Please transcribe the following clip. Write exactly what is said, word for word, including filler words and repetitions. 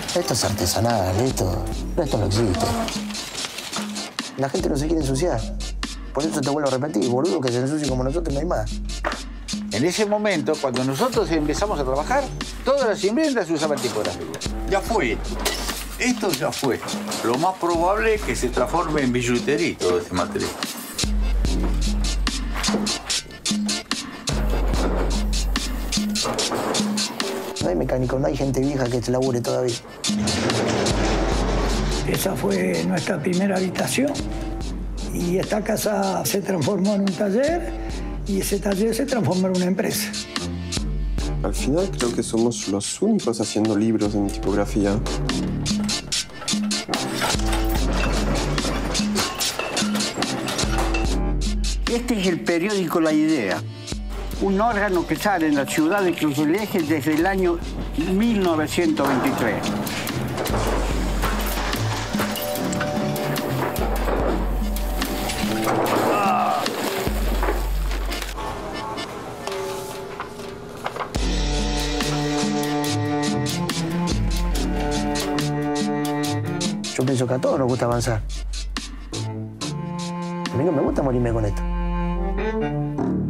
Esto es artesanal, esto, esto no existe. La gente no se quiere ensuciar. Por eso te vuelvo a repetir, boludo, que se ensucie como nosotros no hay más. En ese momento, cuando nosotros empezamos a trabajar, todas las imprestas usaban tipografía. Ya fue. Esto ya fue. Lo más probable es que se transforme en billutería todo este material. No hay mecánico, no hay gente vieja que se labure todavía. Esa fue nuestra primera habitación y esta casa se transformó en un taller y ese taller se transformó en una empresa. Al final creo que somos los únicos haciendo libros en tipografía. Este es el periódico La Idea, un órgano que sale en la ciudad de Cruz del Eje desde el año mil novecientos veintitrés. Yo pienso que a todos nos gusta avanzar. A mí no me gusta morirme con esto.